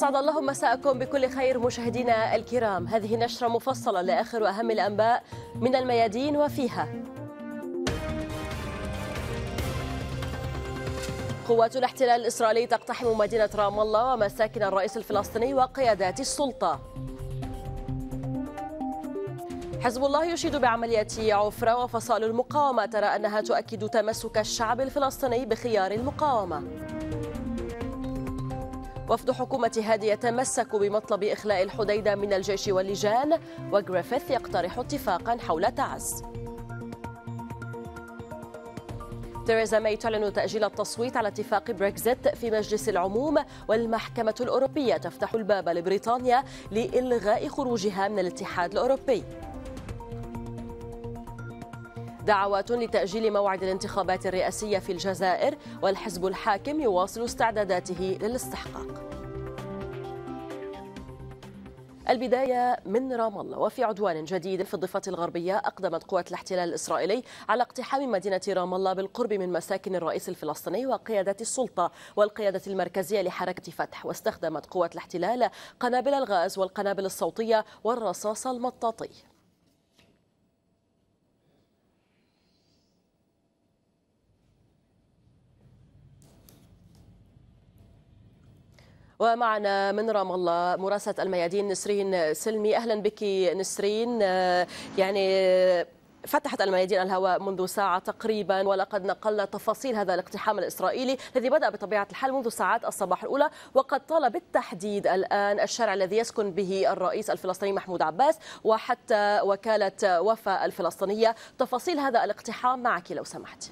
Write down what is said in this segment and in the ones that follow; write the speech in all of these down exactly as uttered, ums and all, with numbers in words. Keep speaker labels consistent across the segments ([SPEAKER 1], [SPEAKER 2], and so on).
[SPEAKER 1] أسعد الله مساءكم بكل خير مشاهدينا الكرام. هذه نشرة مفصلة لآخر وأهم الأنباء من الميادين وفيها: قوات الاحتلال الإسرائيلي تقتحم مدينة رام الله ومساكن الرئيس الفلسطيني وقيادات السلطة. حزب الله يشيد بعملية عفرة وفصائل المقاومة ترى أنها تؤكد تمسك الشعب الفلسطيني بخيار المقاومة. وفد حكومة هادي يتمسك بمطلب إخلاء الحديدة من الجيش واللجان، وغريفيث يقترح اتفاقا حول تعز. تيريزا ماي تعلن تأجيل التصويت على اتفاق بريكزيت في مجلس العموم، والمحكمة الأوروبية تفتح الباب لبريطانيا لإلغاء خروجها من الاتحاد الأوروبي. دعوات لتأجيل موعد الانتخابات الرئاسية في الجزائر، والحزب الحاكم يواصل استعداداته للاستحقاق. البداية من رام الله. وفي عدوان جديد في الضفة الغربية أقدمت قوات الاحتلال الإسرائيلي على اقتحام مدينة رام الله بالقرب من مساكن الرئيس الفلسطيني وقيادات السلطة والقيادة المركزية لحركة فتح، واستخدمت قوات الاحتلال قنابل الغاز والقنابل الصوتية والرصاص المطاطي. ومعنا من رام الله مراسلة الميادين نسرين سلمي. أهلا بك نسرين. يعني فتحت الميادين الهواء منذ ساعة تقريبا، ولقد نقلنا تفاصيل هذا الاقتحام الإسرائيلي الذي بدأ بطبيعة الحال منذ ساعات الصباح الأولى، وقد طال بالتحديد الآن الشارع الذي يسكن به الرئيس الفلسطيني محمود عباس وحتى وكالة وفا الفلسطينية. تفاصيل هذا الاقتحام معك لو سمحت.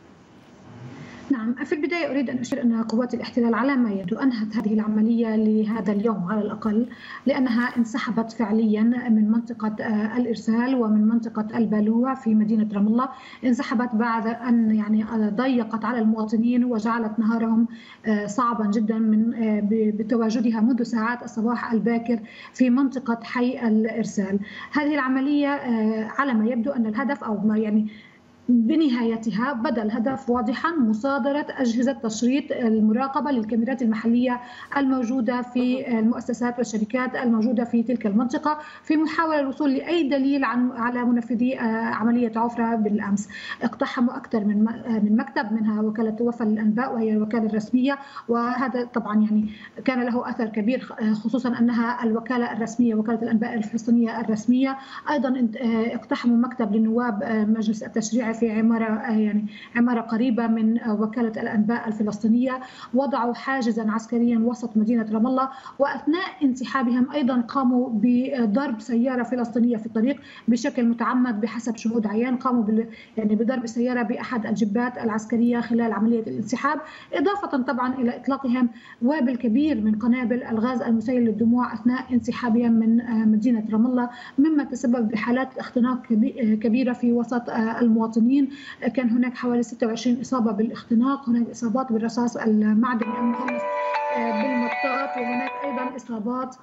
[SPEAKER 2] نعم، في البداية أريد أن أشير أن قوات الاحتلال على ما يبدو أنهت هذه العملية لهذا اليوم على الأقل، لأنها انسحبت فعليا من منطقة الإرسال ومن منطقة البالوع في مدينة رام الله. انسحبت بعد أن يعني ضيقت على المواطنين وجعلت نهارهم صعبا جدا من بتواجدها منذ ساعات الصباح الباكر في منطقة حي الإرسال. هذه العملية على ما يبدو أن الهدف أو ما يعني بنهايتها بدا الهدف واضحا: مصادرة أجهزة تشريط المراقبة للكاميرات المحلية الموجودة في المؤسسات والشركات الموجودة في تلك المنطقة، في محاولة الوصول لأي دليل عن على منفذي عملية عفرة بالأمس. اقتحموا أكثر من من مكتب، منها وكالة وفا للأنباء وهي الوكالة الرسمية، وهذا طبعا يعني كان له أثر كبير، خصوصا أنها الوكالة الرسمية وكالة الأنباء الفلسطينية الرسمية. أيضا اقتحموا مكتب لنواب مجلس التشريع في عمارة يعني عمارة قريبة من وكالة الأنباء الفلسطينية. وضعوا حاجزا عسكريا وسط مدينة رام الله، وأثناء انسحابهم أيضا قاموا بضرب سيارة فلسطينية في الطريق بشكل متعمد بحسب شهود عيان. قاموا بال يعني بضرب السيارة بأحد الجبات العسكرية خلال عملية الانسحاب، إضافة طبعا إلى إطلاقهم وابل كبير من قنابل الغاز المسيل للدموع أثناء انسحابهم من مدينة رام الله، مما تسبب بحالات اختناق كبيرة في وسط المواطنين. كان هناك حوالي ستة وعشرين إصابة بالاختناق، هناك إصابات بالرصاص المعدني المخلص بالمطاط، وهناك أيضا إصابات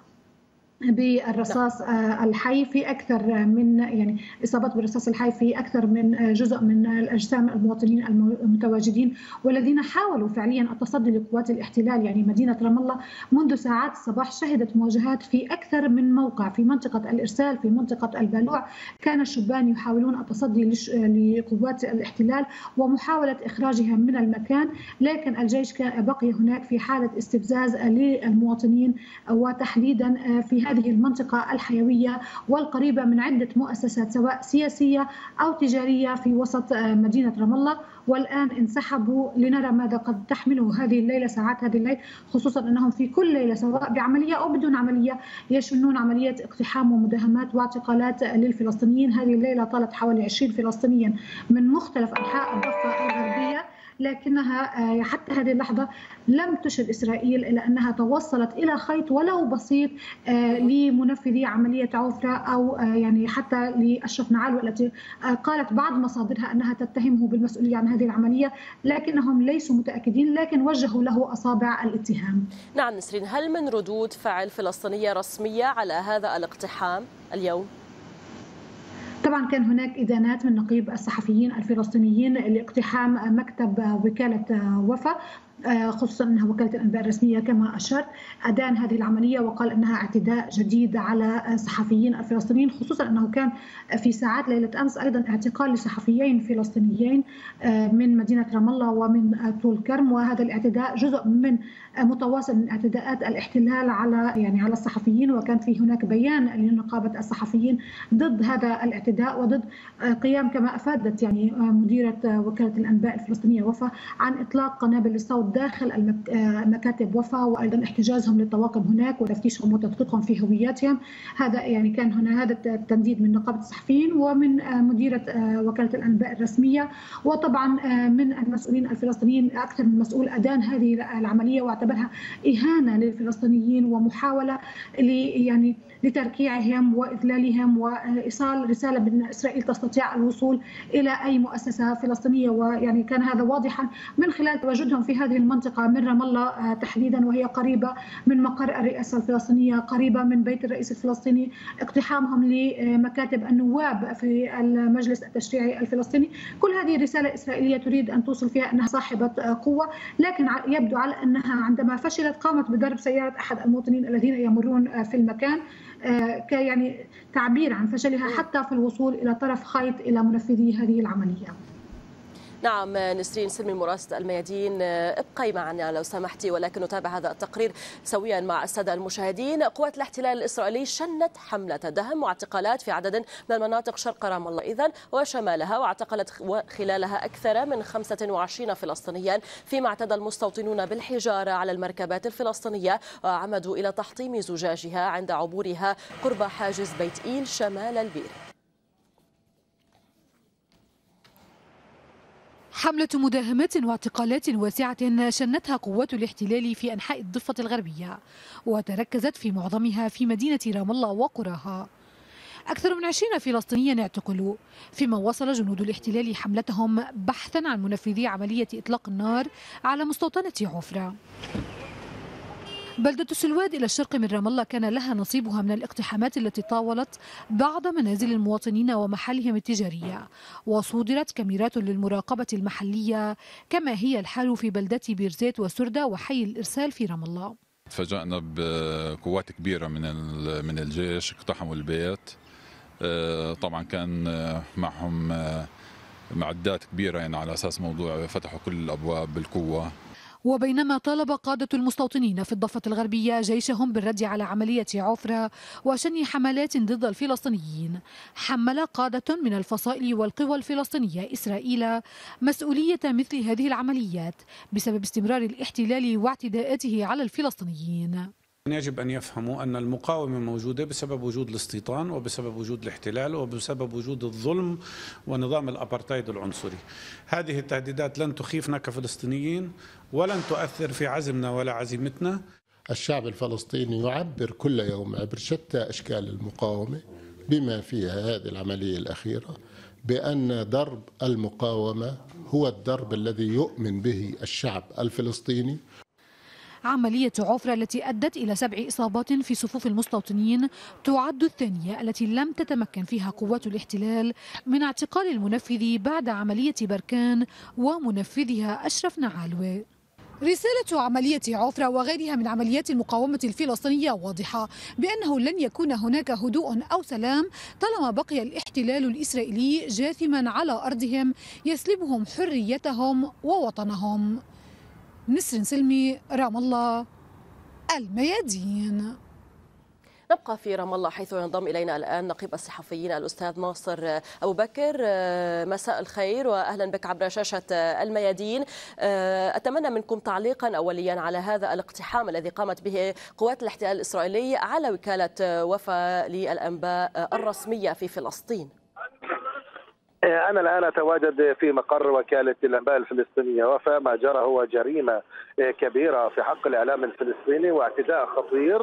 [SPEAKER 2] بالرصاص الحي في اكثر من يعني اصابات بالرصاص الحي في اكثر من جزء من الاجسام المواطنين المتواجدين والذين حاولوا فعليا التصدي لقوات الاحتلال. يعني مدينه رام الله منذ ساعات الصباح شهدت مواجهات في اكثر من موقع، في منطقه الارسال، في منطقه البالوع. كان الشبان يحاولون التصدي لقوات الاحتلال ومحاوله اخراجهم من المكان، لكن الجيش كان بقي هناك في حاله استفزاز للمواطنين، وتحديدا في هذه المنطقة الحيوية والقريبة من عدة مؤسسات سواء سياسية أو تجارية في وسط مدينة رام الله. والآن انسحبوا لنرى ماذا قد تحمله هذه الليلة، ساعات هذه الليل، خصوصا أنهم في كل ليلة سواء بعملية أو بدون عملية يشنون عملية اقتحام ومداهمات واعتقالات للفلسطينيين. هذه الليلة طالت حوالي عشرين فلسطينيا من مختلف أنحاء الضفة الغربية، لكنها حتى هذه اللحظة لم تشر إسرائيل إلى أنها توصلت إلى خيط ولو بسيط لمنفذي عملية عفرة أو يعني حتى لأشرف نعال، والتي قالت بعض مصادرها أنها تتهمه بالمسؤولية عن هذه العملية، لكنهم ليسوا متأكدين، لكن وجهوا له أصابع الاتهام.
[SPEAKER 1] نعم نسرين، هل من ردود فعل فلسطينية رسمية على هذا الاقتحام اليوم؟
[SPEAKER 2] طبعا كان هناك إدانات من نقيب الصحفيين الفلسطينيين لاقتحام مكتب وكالة وفا، خصوصا أنها وكالة الأنباء الرسمية كما أشرت أدان هذه العملية وقال أنها اعتداء جديد على صحفيين الفلسطينيين، خصوصا أنه كان في ساعات ليلة أمس أيضا اعتقال لصحفيين فلسطينيين من مدينة رام الله ومن طول كرم، وهذا الاعتداء جزء من متواصل من اعتداءات الاحتلال على يعني على الصحفيين، وكان في هناك بيان لنقابة الصحفيين ضد هذا الاعتداء وضد قيام كما أفادت يعني مديرة وكالة الأنباء الفلسطينية وفا عن إطلاق قنابل الصوت داخل مكاتب وفا، وأيضا احتجازهم للطواقم هناك وتفتيشهم وتدقيقهم في هوياتهم. هذا يعني كان هنا هذا التنديد من نقابة الصحفيين ومن مديرة وكالة الأنباء الرسمية، وطبعا من المسؤولين الفلسطينيين أكثر من مسؤول أدان هذه العملية واعتبرها إهانة للفلسطينيين ومحاولة يعني لتركيعهم وإذلالهم وإيصال رسالة بأن إسرائيل تستطيع الوصول إلى أي مؤسسة فلسطينية. ويعني كان هذا واضحا من خلال تواجدهم في هذه المنطقة من رام الله تحديدا، وهي قريبة من مقر الرئاسة الفلسطينية، قريبة من بيت الرئيس الفلسطيني، اقتحامهم لمكاتب النواب في المجلس التشريعي الفلسطيني. كل هذه رسالة إسرائيلية تريد أن توصل فيها أنها صاحبة قوة، لكن يبدو على أنها عندما فشلت قامت بضرب سيارة أحد المواطنين الذين يمرون في المكان يعني تعبير عن فشلها حتى في الوصول إلى طرف خيط إلى منفذي هذه العملية.
[SPEAKER 1] نعم نسرين سلمي مراسلة الميادين، ابقي معنا لو سمحتي ولكن نتابع هذا التقرير سويا مع السادة المشاهدين. قوات الاحتلال الإسرائيلي شنت حملة دهم واعتقالات في عدد من المناطق شرق رام الله إذن وشمالها، واعتقلت خلالها أكثر من خمسة وعشرين فلسطينيا، فيما اعتدى المستوطنون بالحجارة على المركبات الفلسطينية وعمدوا إلى تحطيم زجاجها عند عبورها قرب حاجز بيت إيل شمال البير.
[SPEAKER 3] حملة مداهمات واعتقالات واسعة شنتها قوات الاحتلال في أنحاء الضفة الغربية، وتركزت في معظمها في مدينة رام الله وقراها. أكثر من عشرين فلسطينيا اعتقلوا، فيما وصل جنود الاحتلال حملتهم بحثا عن منفذي عملية إطلاق النار على مستوطنة عفرة. بلدة سلواد إلى الشرق من رام الله كان لها نصيبها من الاقتحامات التي طاولت بعض منازل المواطنين ومحالهم التجارية، وصودرت كاميرات للمراقبة المحلية، كما هي الحال في بلدات بيرزيت وسردة وحي الإرسال في رام الله.
[SPEAKER 4] تفاجأنا بقوات كبيرة من من الجيش اقتحموا البيت، طبعا كان معهم معدات كبيرة يعني على أساس موضوع فتحوا كل الأبواب بالقوة.
[SPEAKER 3] وبينما طالب قادة المستوطنين في الضفة الغربية جيشهم بالرد على عملية عفرة وشن حملات ضد الفلسطينيين، حمل قادة من الفصائل والقوى الفلسطينية إسرائيل مسؤولية مثل هذه العمليات بسبب استمرار الاحتلال واعتداءاته على الفلسطينيين.
[SPEAKER 5] يجب أن يفهموا أن المقاومة موجودة بسبب وجود الاستيطان وبسبب وجود الاحتلال وبسبب وجود الظلم ونظام الأبارتايد العنصري. هذه التهديدات لن تخيفنا كفلسطينيين ولن تؤثر في عزمنا ولا عزيمتنا.
[SPEAKER 6] الشعب الفلسطيني يعبر كل يوم عبر شتى أشكال المقاومة بما فيها هذه العملية الأخيرة بأن درب المقاومة هو الدرب الذي يؤمن به الشعب الفلسطيني.
[SPEAKER 3] عملية عفرة التي أدت إلى سبع إصابات في صفوف المستوطنين تعد الثانية التي لم تتمكن فيها قوات الاحتلال من اعتقال المنفذ بعد عملية بركان ومنفذها أشرف نعالوي. رسالة عملية عفرة وغيرها من عمليات المقاومة الفلسطينية واضحة بأنه لن يكون هناك هدوء أو سلام طالما بقي الاحتلال الإسرائيلي جاثما على أرضهم يسلبهم حريتهم ووطنهم. نسرين سلمي، رام الله، الميادين.
[SPEAKER 1] نبقى في رام الله حيث ينضم إلينا الآن نقيب الصحفيين الأستاذ ناصر أبو بكر. مساء الخير وأهلا بك عبر شاشة الميادين. أتمنى منكم تعليقا أوليا على هذا الاقتحام الذي قامت به قوات الاحتلال الإسرائيلي على وكالة وفا للأنباء الرسمية في فلسطين.
[SPEAKER 7] أنا الآن أتواجد في مقر وكالة الأنباء الفلسطينية وفا. ما جرى هو جريمة كبيرة في حق الإعلام الفلسطيني واعتداء خطير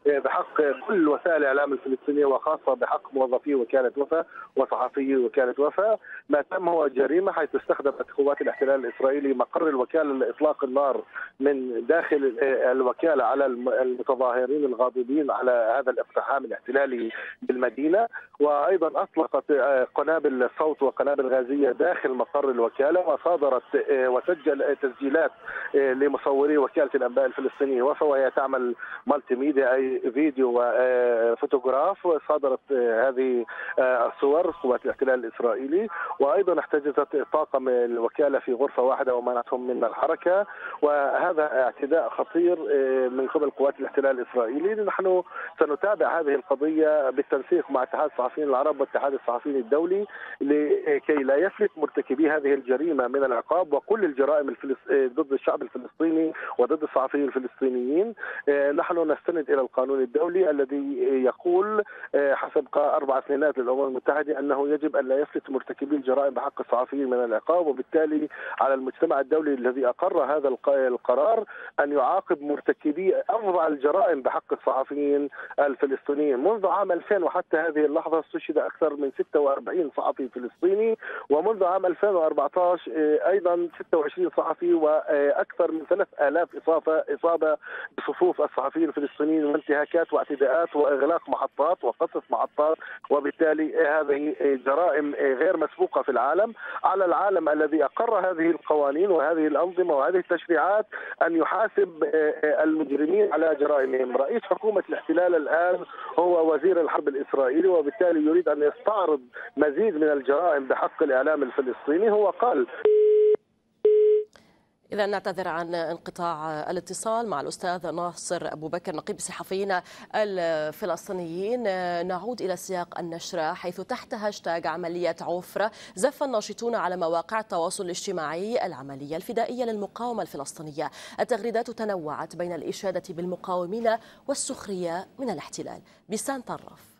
[SPEAKER 7] بحق كل وسائل الاعلام الفلسطينيه وخاصه بحق موظفي وكاله وفا وصحفي وكاله وفا. ما تم هو جريمه حيث استخدمت قوات الاحتلال الاسرائيلي مقر الوكاله لاطلاق النار من داخل الوكاله على المتظاهرين الغاضبين على هذا الاقتحام الاحتلالي بالمدينه، وايضا اطلقت قنابل صوت وقنابل غازيه داخل مقر الوكاله، وصادرت وسجل تسجيلات لمصوري وكاله الانباء الفلسطينيه وفا وهي تعمل مالتي ميديا اي فيديو وفوتوغراف. صادرت هذه الصور قوات الاحتلال الاسرائيلي، وايضا احتجزت طاقم الوكاله في غرفه واحده ومنعتهم من الحركه، وهذا اعتداء خطير من قبل قوات الاحتلال الاسرائيلي. نحن سنتابع هذه القضيه بالتنسيق مع اتحاد الصحفيين العرب واتحاد الصحفيين الدولي لكي لا يفلت مرتكبي هذه الجريمه من العقاب، وكل الجرائم الفلس... ضد الشعب الفلسطيني وضد الصحفيين الفلسطينيين. نحن نستند الى القانون الدولي الذي يقول حسب اربع اثنينات للامم المتحده انه يجب ان لا يفلت مرتكبي الجرائم بحق الصحفيين من العقاب، وبالتالي على المجتمع الدولي الذي اقر هذا القرار ان يعاقب مرتكبي افظع الجرائم بحق الصحفيين الفلسطينيين. منذ عام ألفين وحتى هذه اللحظه استشهد اكثر من ستة وأربعين صحفي فلسطيني، ومنذ عام ألفين وأربعة عشر ايضا ستة وعشرين صحفي واكثر من ثلاثة آلاف اصابه اصابه بصفوف الصحفيين الفلسطينيين وانتهاكات واعتداءات واغلاق محطات وقصف محطات. وبالتالي هذه جرائم غير مسبوقه في العالم. على العالم الذي اقر هذه القوانين وهذه الانظمه وهذه التشريعات ان يحاسب المجرمين على جرائمهم. رئيس حكومه الاحتلال الان هو وزير الحرب الاسرائيلي، وبالتالي يريد ان يستعرض مزيد من الجرائم بحق الاعلام الفلسطيني. هو قال
[SPEAKER 1] إذا نعتذر عن انقطاع الاتصال مع الأستاذ ناصر أبو بكر نقيب الصحفيين الفلسطينيين. نعود إلى سياق النشرة، حيث تحت هاشتاج عملية عفرة زف الناشطون على مواقع التواصل الاجتماعي العملية الفدائية للمقاومة الفلسطينية. التغريدات تنوعت بين الإشادة بالمقاومين والسخرية من الاحتلال. بسان طرف.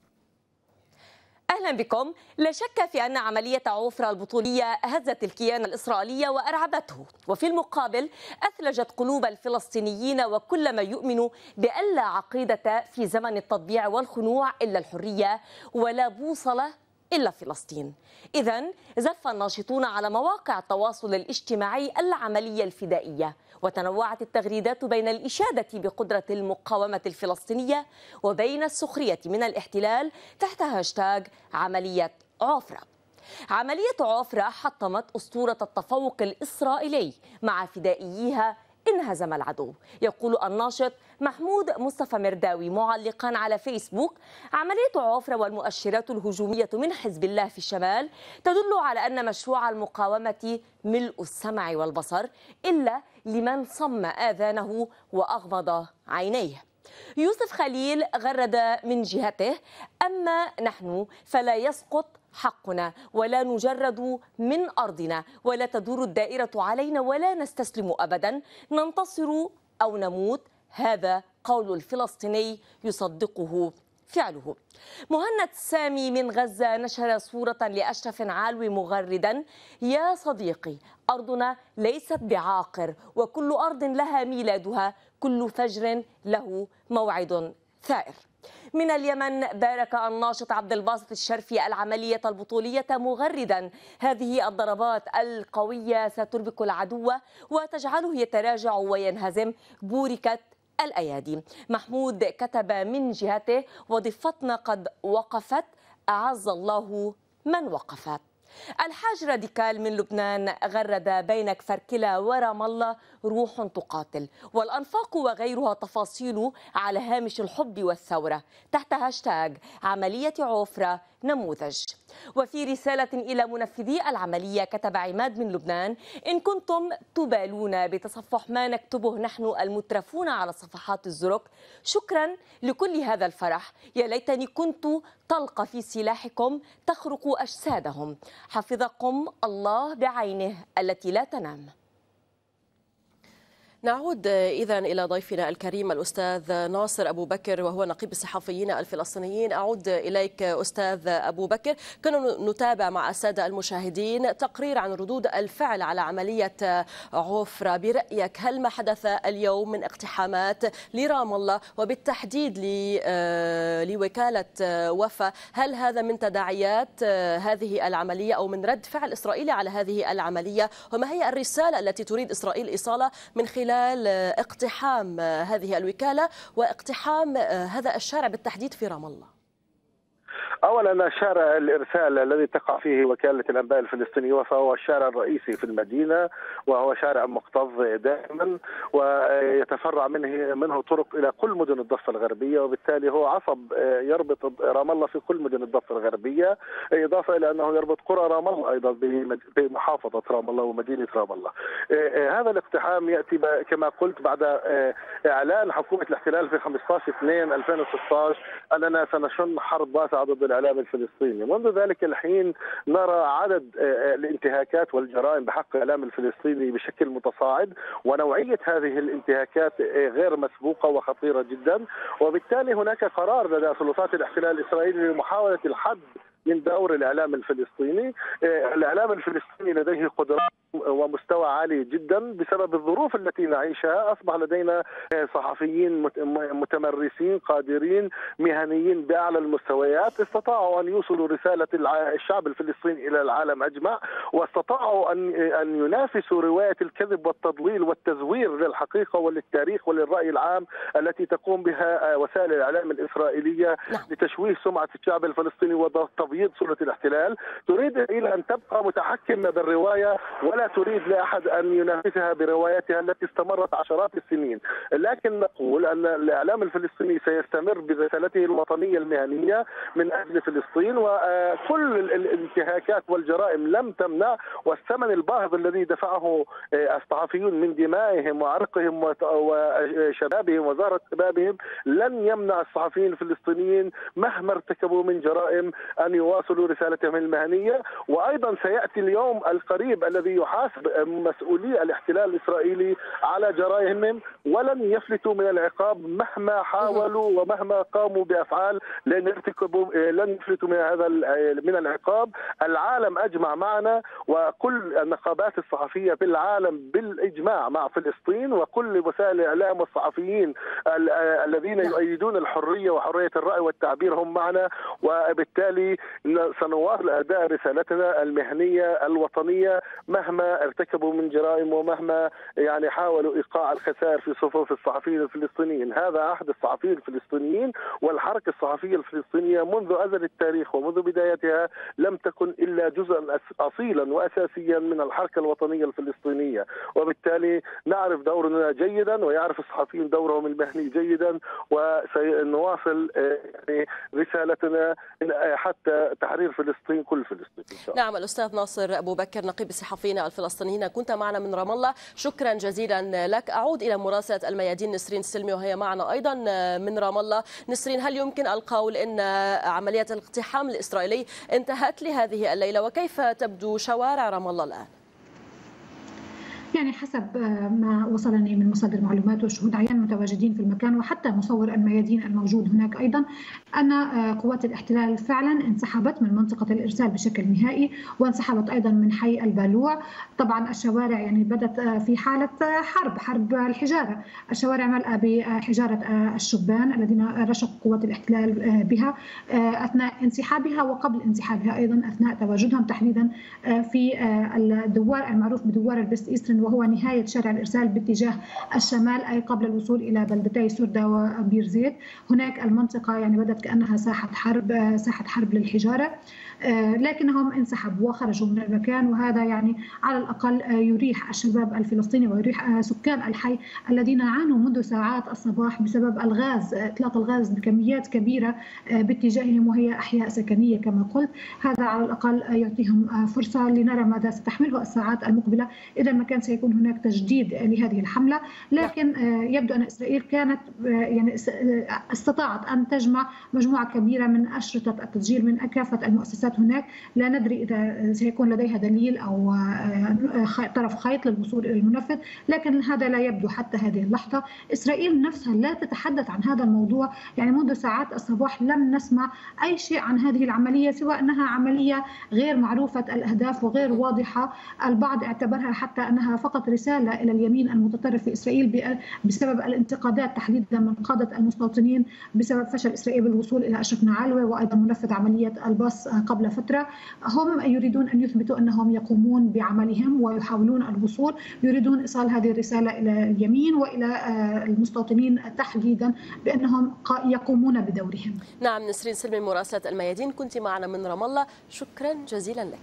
[SPEAKER 8] أهلا بكم. لا شك في أن عملية عفرة البطولية هزت الكيان الإسرائيلي وأرعبته، وفي المقابل أثلجت قلوب الفلسطينيين وكل من يؤمن بأن لا عقيدة في زمن التطبيع والخنوع إلا الحرية، ولا بوصلة إلا فلسطين. إذن زف الناشطون على مواقع التواصل الاجتماعي العملية الفدائية، وتنوعت التغريدات بين الإشادة بقدرة المقاومة الفلسطينية وبين السخرية من الاحتلال تحت هاشتاج عملية عفرة. عملية عفرة حطمت أسطورة التفوق الإسرائيلي مع فدائييها انهزم العدو. يقول الناشط محمود مصطفى مرداوي معلقا على فيسبوك: عملية عفرة والمؤشرات الهجومية من حزب الله في الشمال تدل على أن مشروع المقاومة ملء السمع والبصر، إلا لمن صم آذانه وأغمض عينيه. يوسف خليل غرد من جهته: أما نحن فلا يسقط حقنا ولا نجرد من أرضنا ولا تدور الدائرة علينا ولا نستسلم أبدا، ننتصر أو نموت. هذا قول الفلسطيني يصدقه فعله. مهند سامي من غزة نشر صورة لأشرف علوي مغردا: يا صديقي، أرضنا ليست بعاقر، وكل أرض لها ميلادها، كل فجر له موعد ثائر. من اليمن بارك الناشط عبد الباسط الشرفي العملية البطولية مغردا: هذه الضربات القوية ستربك العدو وتجعله يتراجع وينهزم، بوركت الأيادي. محمود كتب من جهته: وضفتنا قد وقفت، أعز الله من وقف. الحاج راديكال من لبنان غرد: بين كفركلا ورام الله روح تقاتل، والأنفاق وغيرها تفاصيل على هامش الحب والثورة، تحت هاشتاج عملية عفرة نموذج. وفي رسالة إلى منفذي العملية كتب عماد من لبنان: إن كنتم تبالون بتصفح ما نكتبه نحن المترفون على صفحات الزرق، شكرا لكل هذا الفرح، يا ليتني كنت طلق في سلاحكم تخرق أجسادهم، حفظكم الله بعينه التي لا تنام.
[SPEAKER 1] نعود إذن إلى ضيفنا الكريم الأستاذ ناصر أبو بكر وهو نقيب الصحفيين الفلسطينيين. أعود إليك أستاذ أبو بكر. كنا نتابع مع السادة المشاهدين تقرير عن ردود الفعل على عملية عوفرة. برأيك هل ما حدث اليوم من اقتحامات لرام الله وبالتحديد لوكالة وفا، هل هذا من تداعيات هذه العملية أو من رد فعل إسرائيلي على هذه العملية؟ وما هي الرسالة التي تريد إسرائيل إيصالها من خلال خلال اقتحام هذه الوكالة واقتحام هذا الشارع بالتحديد في رام الله؟
[SPEAKER 7] اولا شارع الارسال الذي تقع فيه وكاله الانباء الفلسطينيه وفا هو الشارع الرئيسي في المدينه، وهو شارع مكتظ دائما ويتفرع منه منه طرق الى كل مدن الضفه الغربيه، وبالتالي هو عصب يربط رام الله في كل مدن الضفه الغربيه، اضافه الى انه يربط قرى رام الله ايضا بمحافظه رام الله ومدينه رام الله. هذا الاقتحام ياتي كما قلت بعد اعلان حكومه الاحتلال في خمسة عشر اثنين ألفين وستة عشر اننا سنشن حرب واسعه ضد الاعلام الفلسطيني. منذ ذلك الحين نرى عدد الانتهاكات والجرائم بحق الاعلام الفلسطيني بشكل متصاعد، ونوعيه هذه الانتهاكات غير مسبوقه وخطيره جدا، وبالتالي هناك قرار لدى سلطات الاحتلال الاسرائيلي لمحاوله الحد من دور الاعلام الفلسطيني. الاعلام الفلسطيني لديه قدرات ومستوى عالي جدا بسبب الظروف التي نعيشها. اصبح لدينا صحفيين متمرسين قادرين مهنيين باعلى المستويات، استطاعوا ان يوصلوا رساله الشعب الفلسطيني الى العالم اجمع، واستطاعوا ان ان ينافسوا روايه الكذب والتضليل والتزوير للحقيقه وللتاريخ وللراي العام التي تقوم بها وسائل الاعلام الاسرائيليه لتشويه سمعه الشعب الفلسطيني وتبييض سلطه الاحتلال. تريد الى ان تبقى متحكمه بالروايه ولا تريد لاحد ان ينافسها بروايتها التي استمرت عشرات السنين، لكن نقول ان الاعلام الفلسطيني سيستمر برسالته الوطنيه المهنيه من اجل فلسطين، وكل الانتهاكات والجرائم لم تمنع، والثمن الباهظ الذي دفعه الصحفيون من دمائهم وعرقهم وشبابهم وزهره شبابهم لن يمنع الصحفيين الفلسطينيين مهما ارتكبوا من جرائم ان يواصلوا رسالتهم المهنيه. وايضا سياتي اليوم القريب الذي يحاسب مسؤولي الاحتلال الاسرائيلي على جرائمهم، ولن يفلتوا من العقاب مهما حاولوا ومهما قاموا بافعال، لن يرتكبوا لن يفلتوا من هذا من العقاب. العالم اجمع معنا، وكل النقابات الصحفيه في العالم بالاجماع مع فلسطين، وكل وسائل الاعلام والصحفيين الذين يؤيدون الحريه وحريه الراي والتعبير هم معنا، وبالتالي سنواصل اداء رسالتنا المهنيه الوطنيه مهما ارتكبوا من جرائم ومهما يعني حاولوا ايقاع الخسائر في صفوف الصحفيين الفلسطينيين. هذا عهد الصحفيين الفلسطينيين، والحركه الصحفيه الفلسطينيه منذ ازل التاريخ ومنذ بدايتها لم تكن الا جزءا اصيلا واساسيا من الحركه الوطنيه الفلسطينيه، وبالتالي نعرف دورنا جيدا ويعرف الصحفيين دورهم المهني جيدا، وسنواصل يعني رسالتنا حتى تحرير فلسطين كل فلسطين إن شاء الله.
[SPEAKER 1] نعم، الأستاذ ناصر أبو بكر نقيب الصحفيين الفلسطينيين كنت معنا من رام الله، شكرا جزيلا لك. أعود إلى مراسلة الميادين نسرين السلمي وهي معنا أيضا من رام الله. نسرين، هل يمكن القول أن عملية الاقتحام الإسرائيلي انتهت لهذه الليلة، وكيف تبدو شوارع رام الله الآن؟
[SPEAKER 2] يعني حسب ما وصلني من مصادر معلومات وشهود عيان متواجدين في المكان، وحتى مصور الميادين الموجود هناك أيضا، أن قوات الاحتلال فعلا انسحبت من منطقة الإرسال بشكل نهائي، وانسحبت أيضا من حي البالوع. طبعا الشوارع يعني بدت في حالة حرب حرب الحجارة، الشوارع ملأى بحجارة الشبان الذين رشق قوات الاحتلال بها أثناء انسحابها وقبل انسحابها أيضا أثناء تواجدهم تحديدا في الدوار المعروف بدوار البست إيسترن، وهو نهاية شارع الإرسال باتجاه الشمال، أي قبل الوصول إلى بلدتي سردة وبير زيت. هناك المنطقة يعني بدت كأنها ساحة حرب ساحة حرب للحجارة، لكنهم انسحبوا وخرجوا من المكان، وهذا يعني على الأقل يريح الشباب الفلسطيني ويريح سكان الحي الذين عانوا منذ ساعات الصباح بسبب الغاز، إطلاق الغاز بكميات كبيرة باتجاههم، وهي أحياء سكنية كما قلت. هذا على الأقل يعطيهم فرصة لنرى ماذا ستحمله الساعات المقبلة إذا ما كان سيكون هناك تجديد لهذه الحملة، لكن يبدو أن إسرائيل كانت يعني استطاعت أن تجمع مجموعة كبيرة من أشرطة التسجيل من كافة المؤسسات هناك. لا ندري إذا سيكون لديها دليل أو طرف خيط للوصول إلى المنفذ، لكن هذا لا يبدو حتى هذه اللحظة. إسرائيل نفسها لا تتحدث عن هذا الموضوع، يعني منذ ساعات الصباح لم نسمع أي شيء عن هذه العملية سوى أنها عملية غير معروفة الأهداف وغير واضحة. البعض اعتبرها حتى أنها فقط رسالة إلى اليمين المتطرف في إسرائيل بسبب الانتقادات تحديدا من قادة المستوطنين بسبب فشل إسرائيل بالوصول إلى أشرف نعالوي وأيضا منفذ عملية الباص قبل فترة. هم يريدون أن يثبتوا أنهم يقومون بعملهم ويحاولون الوصول، يريدون إيصال هذه الرسالة إلى اليمين وإلى المستوطنين تحديدا بأنهم يقومون بدورهم.
[SPEAKER 1] نعم، نسرين سلمي مراسلة الميادين كنت معنا من رام الله، شكرا جزيلا لك.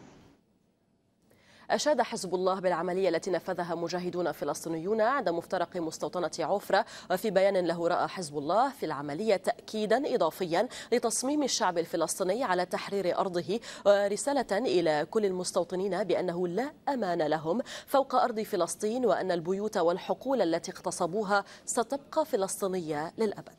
[SPEAKER 1] أشاد حزب الله بالعملية التي نفذها مجاهدون فلسطينيون عند مفترق مستوطنة عفرة، وفي بيان له رأى حزب الله في العملية تأكيدا إضافيا لتصميم الشعب الفلسطيني على تحرير أرضه، ورسالة إلى كل المستوطنين بأنه لا أمان لهم فوق أرض فلسطين، وأن البيوت والحقول التي اغتصبوها ستبقى فلسطينية للأبد.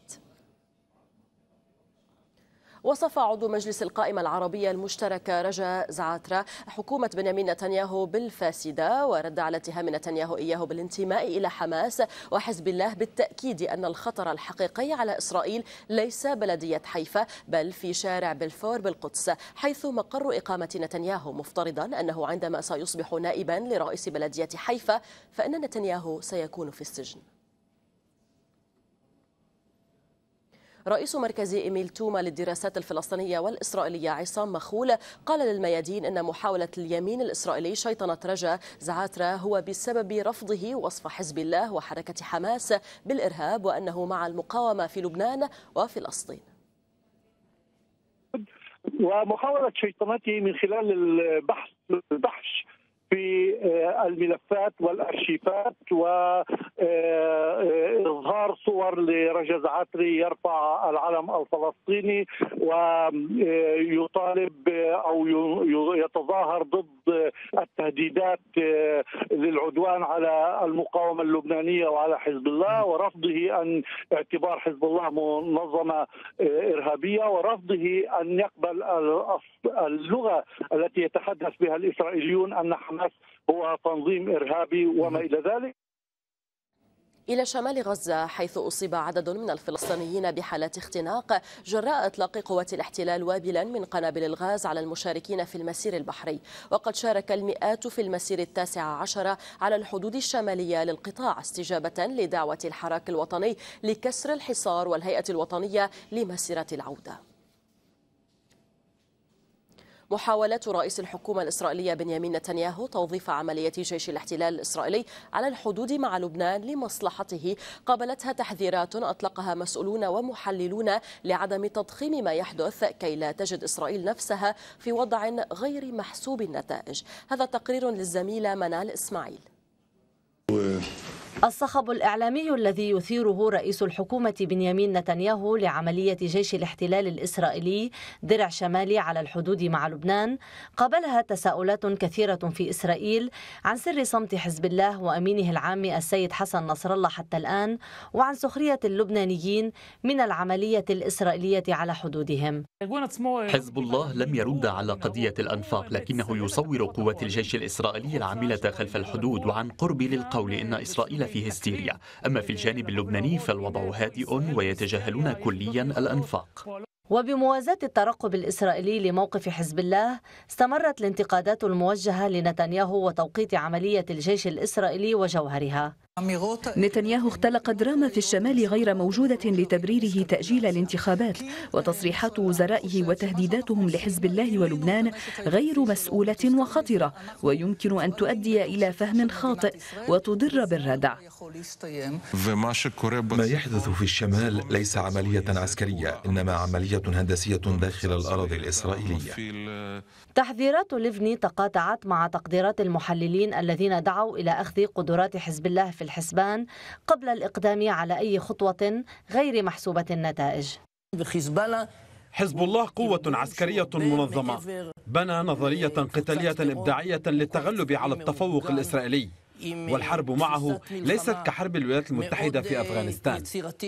[SPEAKER 1] وصف عضو مجلس القائمة العربية المشتركة رجاء زعاترة حكومة بنيامين نتنياهو بالفاسدة، ورد على اتهام نتنياهو إياه بالانتماء إلى حماس وحزب الله بالتأكيد أن الخطر الحقيقي على إسرائيل ليس بلدية حيفا بل في شارع بلفور بالقدس حيث مقر إقامة نتنياهو، مفترضا أنه عندما سيصبح نائبا لرئيس بلدية حيفا فإن نتنياهو سيكون في السجن. رئيس مركز إيميل توما للدراسات الفلسطينية والإسرائيلية عصام مخول قال للميادين أن محاولة اليمين الإسرائيلي شيطنة رجاء زعاترة هو بسبب رفضه وصف حزب الله وحركة حماس بالإرهاب، وأنه مع المقاومة في لبنان وفلسطين.
[SPEAKER 9] ومحاولة شيطنته من خلال البحث البحث في الملفات والارشيفات واظهار صور لرجاء زعاتري يرفع العلم الفلسطيني ويطالب او يتظاهر ضد التهديدات للعدوان على المقاومه اللبنانيه وعلى حزب الله، ورفضه ان اعتبار حزب الله منظمه ارهابيه، ورفضه ان يقبل اللغه التي يتحدث بها الاسرائيليون ان حماس هو تنظيم إرهابي وما إلى ذلك.
[SPEAKER 1] إلى شمال غزة حيث أصيب عدد من الفلسطينيين بحالات اختناق جراء إطلاق قوات الاحتلال وابلا من قنابل الغاز على المشاركين في المسير البحري، وقد شارك المئات في المسير التاسع عشر على الحدود الشمالية للقطاع استجابة لدعوة الحراك الوطني لكسر الحصار والهيئة الوطنية لمسيرة العودة. محاولة رئيس الحكومة الإسرائيلية بنيامين نتنياهو توظيف عملية جيش الاحتلال الإسرائيلي على الحدود مع لبنان لمصلحته قابلتها تحذيرات أطلقها مسؤولون ومحللون لعدم تضخيم ما يحدث كي لا تجد إسرائيل نفسها في وضع غير محسوب النتائج. هذا تقرير للزميلة منال إسماعيل.
[SPEAKER 10] الصخب الإعلامي الذي يثيره رئيس الحكومة بنيامين نتنياهو لعملية جيش الاحتلال الإسرائيلي درع شمالي على الحدود مع لبنان قابلها تساؤلات كثيرة في إسرائيل عن سر صمت حزب الله وأمينه العام السيد حسن نصر الله حتى الآن، وعن سخرية اللبنانيين من العملية الإسرائيلية على حدودهم.
[SPEAKER 11] حزب الله لم يرد على قضية الأنفاق، لكنه يصور قوات الجيش الإسرائيلي العاملة خلف الحدود، وعن قرب للقول إن إسرائيل في هستيريا. أما في الجانب اللبناني فالوضع هادئ ويتجاهلون كليا الأنفاق.
[SPEAKER 10] وبموازاة الترقب الإسرائيلي لموقف حزب الله استمرت الانتقادات الموجهة لنتنياهو وتوقيت عملية الجيش الإسرائيلي وجوهرها.
[SPEAKER 12] نتنياهو اختلق دراما في الشمال غير موجودة لتبريره تأجيل الانتخابات، وتصريحات وزرائه وتهديداتهم لحزب الله ولبنان غير مسؤولة وخطرة، ويمكن أن تؤدي إلى فهم خاطئ وتضر بالردع.
[SPEAKER 13] ما يحدث في الشمال ليس عملية عسكرية، إنما عملية هندسية داخل الأراضي الإسرائيلية.
[SPEAKER 10] تحذيرات ليفني تقاطعت مع تقديرات المحللين الذين دعوا إلى أخذ قدرات حزب الله في الحسبان قبل الإقدام على أي خطوة غير محسوبة النتائج.
[SPEAKER 14] حزب الله قوة عسكرية منظمة، بنى نظرية قتالية إبداعية للتغلب على التفوق الإسرائيلي، والحرب معه ليست كحرب الولايات المتحدة في أفغانستان.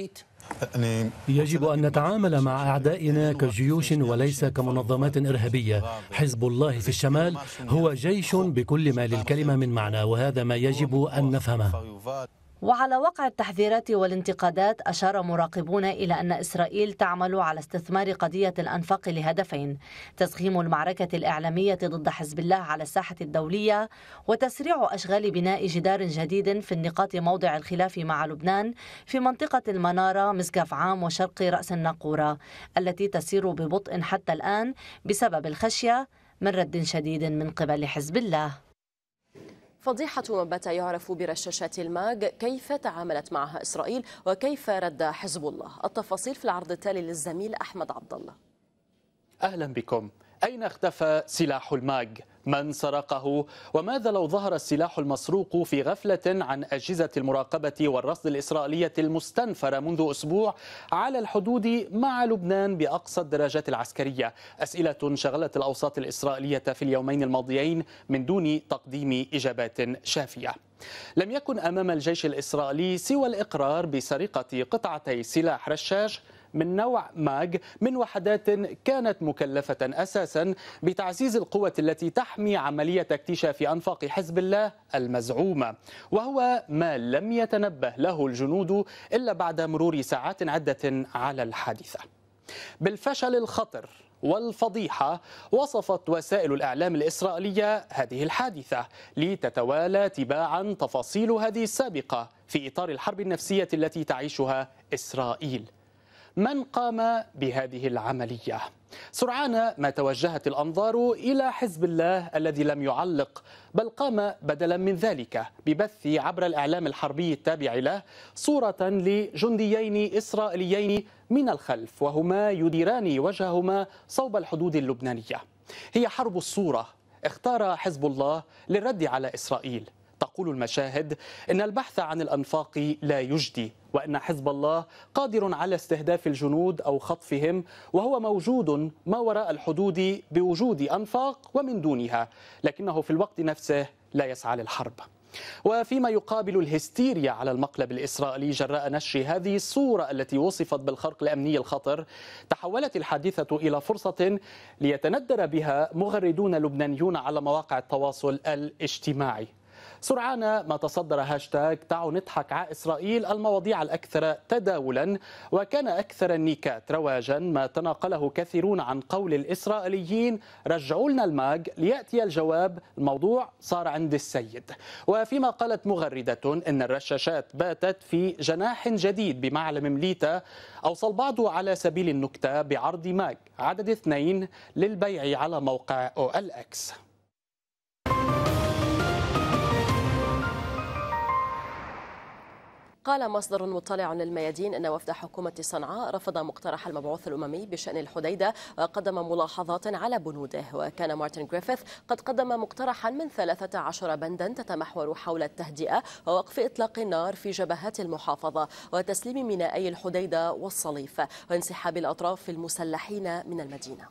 [SPEAKER 15] يجب أن نتعامل مع أعدائنا كجيوش وليس كمنظمات إرهابية. حزب الله في الشمال هو جيش بكل ما للكلمة من معنى، وهذا ما يجب أن نفهمه.
[SPEAKER 10] وعلى وقع التحذيرات والانتقادات أشار مراقبون إلى أن إسرائيل تعمل على استثمار قضية الأنفاق لهدفين: تزخيم المعركة الإعلامية ضد حزب الله على الساحة الدولية، وتسريع أشغال بناء جدار جديد في النقاط موضع الخلاف مع لبنان في منطقة المنارة، مسقف عام، وشرق رأس الناقورة، التي تسير ببطء حتى الآن بسبب الخشية من رد شديد من قبل حزب الله.
[SPEAKER 1] فضيحة من بات يعرف برشاشات الماج، كيف تعاملت معها إسرائيل وكيف رد حزب الله؟ التفاصيل في العرض التالي للزميل أحمد عبد الله.
[SPEAKER 16] أهلا بكم. أين اختفى سلاح الماج؟ من سرقه؟ وماذا لو ظهر السلاح المسروق في غفلة عن أجهزة المراقبة والرصد الإسرائيلية المستنفرة منذ أسبوع على الحدود مع لبنان بأقصى الدرجات العسكرية؟ أسئلة شغلت الأوساط الإسرائيلية في اليومين الماضيين من دون تقديم إجابات شافية. لم يكن أمام الجيش الإسرائيلي سوى الإقرار بسرقة قطعتي سلاح رشاش من نوع ماج من وحدات كانت مكلفة أساسا بتعزيز القوة التي تحمي عملية اكتشاف أنفاق حزب الله المزعومة، وهو ما لم يتنبه له الجنود إلا بعد مرور ساعات عدة على الحادثة. بالفشل الخطر والفضيحة وصفت وسائل الإعلام الإسرائيلية هذه الحادثة، لتتوالى تباعا تفاصيل هذه السابقة في إطار الحرب النفسية التي تعيشها إسرائيل. من قام بهذه العملية؟ سرعان ما توجهت الأنظار إلى حزب الله الذي لم يعلق، بل قام بدلا من ذلك ببث عبر الإعلام الحربي التابع له صورة لجنديين إسرائيليين من الخلف وهما يديران وجههما صوب الحدود اللبنانية. هي حرب الصورة اختار حزب الله للرد على إسرائيل. تقول المشاهد إن البحث عن الأنفاق لا يجدي، وأن حزب الله قادر على استهداف الجنود أو خطفهم، وهو موجود ما وراء الحدود بوجود أنفاق ومن دونها، لكنه في الوقت نفسه لا يسعى للحرب. وفيما يقابل الهستيريا على المقلب الإسرائيلي جراء نشر هذه الصورة التي وصفت بالخرق الأمني الخطر، تحولت الحادثة إلى فرصة ليتندر بها مغردون لبنانيون على مواقع التواصل الاجتماعي. سرعان ما تصدر هاشتاج تعالوا نضحك على إسرائيل المواضيع الأكثر تداولا، وكان أكثر النيكات رواجا ما تناقله كثيرون عن قول الإسرائيليين رجعوا لنا الماج ليأتي الجواب، الموضوع صار عند السيد. وفيما قالت مغردة إن الرشاشات باتت في جناح جديد بمعلم مليتا، أوصى البعض على سبيل النكتة بعرض ماج عدد اثنين للبيع على موقع أو إل إكس.
[SPEAKER 1] قال مصدر مطلع للميادين أن وفد حكومة صنعاء رفض مقترح المبعوث الأممي بشأن الحديدة وقدم ملاحظات على بنوده. وكان مارتن غريفيث قد قدم مقترحا من ثلاثة عشر بندا تتمحور حول التهدئة ووقف إطلاق النار في جبهات المحافظة وتسليم مينائي الحديدة والصليف وانسحاب الأطراف المسلحين من المدينة.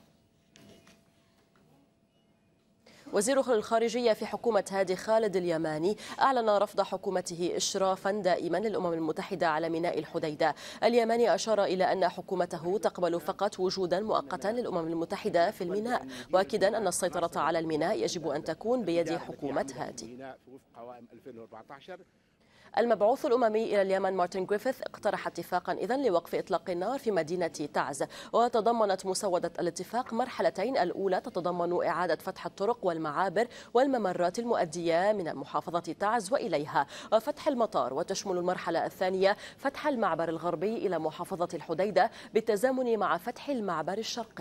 [SPEAKER 1] وزير الخارجية في حكومة هادي خالد اليماني أعلن رفض حكومته إشرافا دائما للأمم المتحدة على ميناء الحديدة. اليماني أشار إلى أن حكومته تقبل فقط وجودا مؤقتا للأمم المتحدة في الميناء، واكدا أن السيطرة على الميناء يجب أن تكون بيد حكومة هادي. المبعوث الأممي إلى اليمن مارتن غريفيث اقترح اتفاقا إذن لوقف إطلاق النار في مدينة تعز، وتضمنت مسودة الاتفاق مرحلتين، الأولى تتضمن إعادة فتح الطرق والمعابر والممرات المؤدية من محافظة تعز وإليها وفتح المطار، وتشمل المرحلة الثانية فتح المعبر الغربي إلى محافظة الحديدة بالتزامن مع فتح المعبر الشرقي.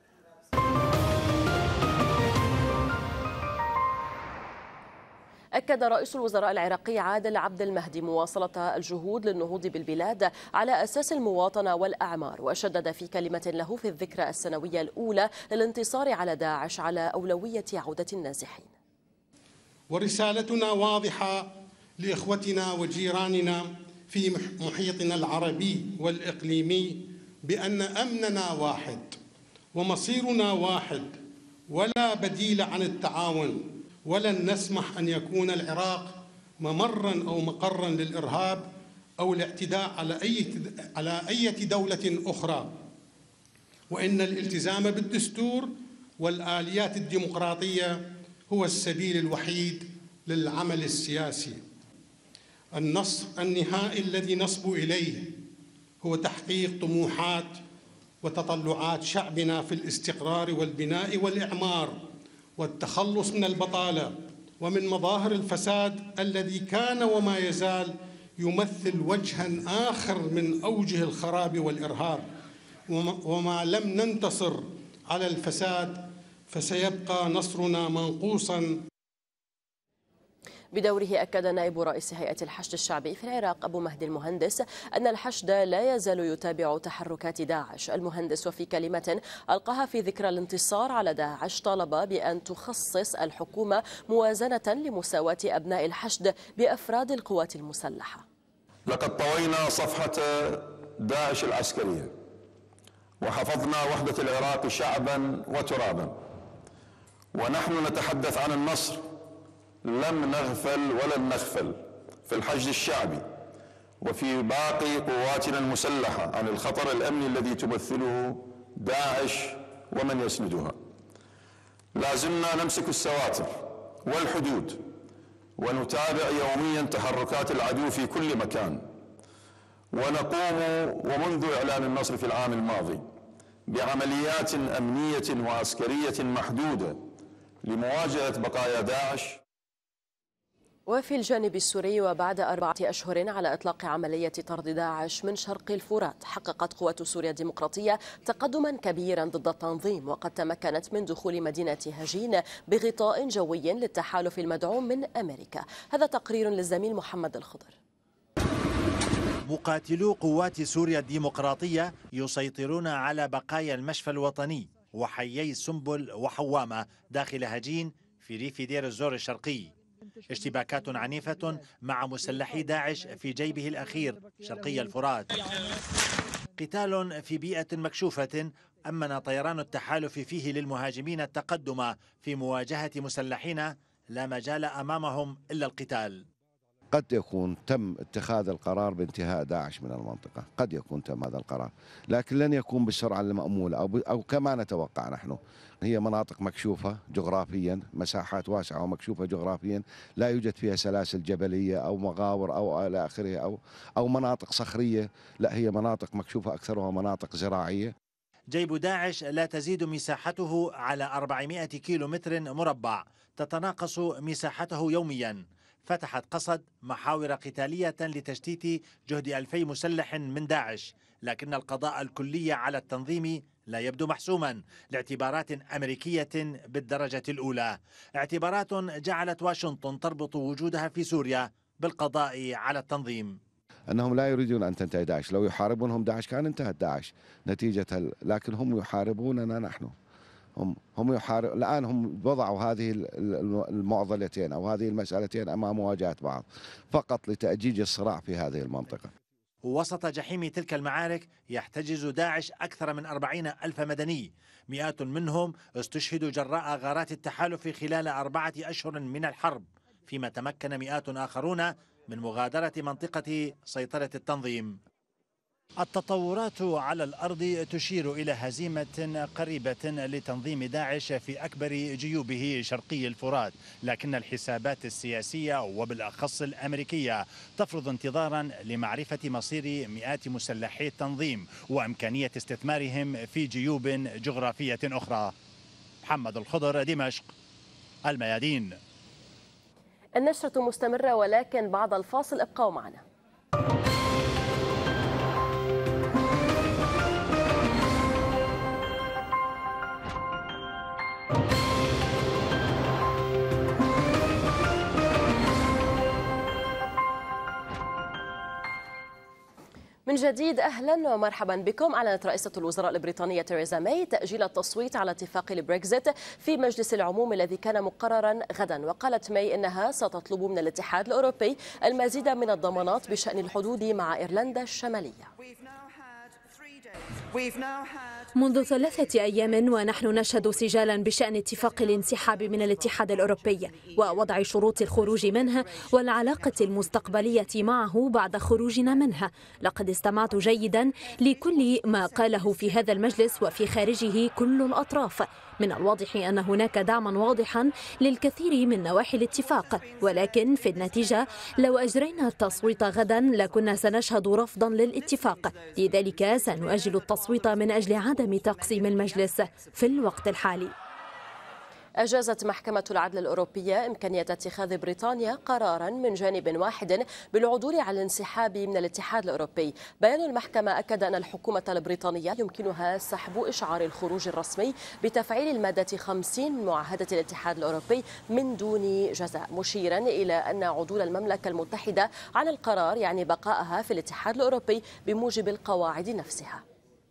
[SPEAKER 1] أكد رئيس الوزراء العراقي عادل عبد المهدي مواصلة الجهود للنهوض بالبلاد على أساس المواطنة والأعمار، وشدد في كلمة له في الذكرى السنوية الأولى للانتصار على داعش على أولوية عودة النازحين.
[SPEAKER 17] ورسالتنا واضحة لإخوتنا وجيراننا في محيطنا العربي والإقليمي بأن أمننا واحد ومصيرنا واحد، ولا بديل عن التعاون، ولن نسمح أن يكون العراق ممرا أو مقرا للإرهاب أو الاعتداء على أي على أي دولة أخرى، وإن الالتزام بالدستور والآليات الديمقراطية هو السبيل الوحيد للعمل السياسي. النصر النهائي الذي نصبو إليه هو تحقيق طموحات وتطلعات شعبنا في الاستقرار والبناء والإعمار والتخلص من البطالة ومن مظاهر الفساد الذي كان وما يزال يمثل وجها آخر من أوجه الخراب والإرهاب. وما لم ننتصر على الفساد فسيبقى نصرنا منقوصا.
[SPEAKER 1] بدوره أكد نائب رئيس هيئة الحشد الشعبي في العراق أبو مهدي المهندس أن الحشد لا يزال يتابع تحركات داعش. المهندس وفي كلمة ألقاها في ذكرى الانتصار على داعش طالب بأن تخصص الحكومة موازنة لمساواة أبناء الحشد بأفراد القوات المسلحة.
[SPEAKER 18] لقد طوينا صفحة داعش العسكرية وحفظنا وحدة العراق شعبا وترابا، ونحن نتحدث عن النصر لم نغفل ولن نغفل في الحشد الشعبي وفي باقي قواتنا المسلحة عن الخطر الأمني الذي تمثله داعش ومن يسندها. لازمنا نمسك السواتر والحدود ونتابع يوميا تحركات العدو في كل مكان، ونقوم ومنذ إعلان النصر في العام الماضي بعمليات أمنية وعسكرية محدودة لمواجهة بقايا داعش.
[SPEAKER 1] وفي الجانب السوري وبعد أربعة أشهر على إطلاق عملية طرد داعش من شرق الفرات، حققت قوات سوريا الديمقراطية تقدما كبيرا ضد التنظيم، وقد تمكنت من دخول مدينة هجين بغطاء جوي للتحالف المدعوم من أمريكا. هذا تقرير للزميل محمد الخضر.
[SPEAKER 19] مقاتلو قوات سوريا الديمقراطية يسيطرون على بقايا المشفى الوطني وحيي سنبل وحوامة داخل هجين في ريف دير الزور الشرقي. اشتباكات عنيفة مع مسلحي داعش في جيبه الأخير شرقي الفرات. قتال في بيئة مكشوفة أمن طيران التحالف فيه للمهاجمين التقدم في مواجهة مسلحين لا مجال أمامهم إلا القتال.
[SPEAKER 20] قد يكون تم اتخاذ القرار بانتهاء داعش من المنطقة، قد يكون تم هذا القرار، لكن لن يكون بالسرعة المأمولة أو, أو كما نتوقع نحن. هي مناطق مكشوفة جغرافيا، مساحات واسعة ومكشوفة جغرافيا، لا يوجد فيها سلاسل جبلية أو مغاور أو إلى آخره أو, أو مناطق صخرية، لا هي مناطق مكشوفة أكثرها مناطق زراعية.
[SPEAKER 19] جيب داعش لا تزيد مساحته على أربعمائة كيلو متر مربع، تتناقص مساحته يوميا. فتحت قصد محاور قتالية لتشتيت جهد ألفي مسلح من داعش، لكن القضاء الكلي على التنظيم لا يبدو محسوما لاعتبارات أمريكية بالدرجة الأولى، اعتبارات جعلت واشنطن تربط وجودها في سوريا بالقضاء على التنظيم.
[SPEAKER 20] أنهم لا يريدون أن تنتهي داعش، لو يحاربونهم داعش كان انتهت داعش نتيجة، لكن هم يحاربوننا نحن. هم هم يحارب الآن، هم وضعوا هذه المعضلتين أو هذه المسألتين أمام مواجهة بعض فقط لتأجيج الصراع في هذه المنطقة.
[SPEAKER 19] وسط جحيم تلك المعارك يحتجز داعش أكثر من أربعين ألف مدني، مئات منهم استشهدوا جراء غارات التحالف خلال أربعة أشهر من الحرب، فيما تمكن مئات آخرون من مغادرة منطقة سيطرة التنظيم. التطورات على الأرض تشير إلى هزيمة قريبة لتنظيم داعش في أكبر جيوبه شرقي الفرات، لكن الحسابات السياسية وبالأخص الأمريكية تفرض انتظارا لمعرفة مصير مئات مسلحي التنظيم وإمكانية استثمارهم في جيوب جغرافية أخرى. محمد الخضر، دمشق، الميادين.
[SPEAKER 1] النشرة مستمرة ولكن بعد الفاصل ابقوا معنا. من جديد أهلا ومرحبا بكم. أعلنت رئيسة الوزراء البريطانية تيريزا ماي تأجيل التصويت على اتفاق البريكزيت في مجلس العموم الذي كان مقررا غدا، وقالت ماي إنها ستطلب من الاتحاد الأوروبي المزيد من الضمانات بشأن الحدود مع إيرلندا الشمالية.
[SPEAKER 21] منذ ثلاثة أيام ونحن نشهد سجالا بشأن اتفاق الانسحاب من الاتحاد الأوروبي ووضع شروط الخروج منه والعلاقة المستقبلية معه بعد خروجنا منها. لقد استمعت جيدا لكل ما قاله في هذا المجلس وفي خارجه كل الأطراف. من الواضح أن هناك دعما واضحا للكثير من نواحي الاتفاق، ولكن في النتيجة لو أجرينا التصويت غدا لكنا سنشهد رفضا للاتفاق، لذلك سنؤجل التصويت من أجل عدم تقسيم المجلس في الوقت الحالي.
[SPEAKER 1] أجازت محكمة العدل الأوروبية إمكانية اتخاذ بريطانيا قرارا من جانب واحد بالعدول على الانسحاب من الاتحاد الأوروبي. بيان المحكمة أكد أن الحكومة البريطانية يمكنها سحب إشعار الخروج الرسمي بتفعيل المادة خمسين من معاهدة الاتحاد الأوروبي من دون جزاء، مشيرا إلى أن عدول المملكة المتحدة عن القرار يعني بقائها في الاتحاد الأوروبي بموجب القواعد نفسها.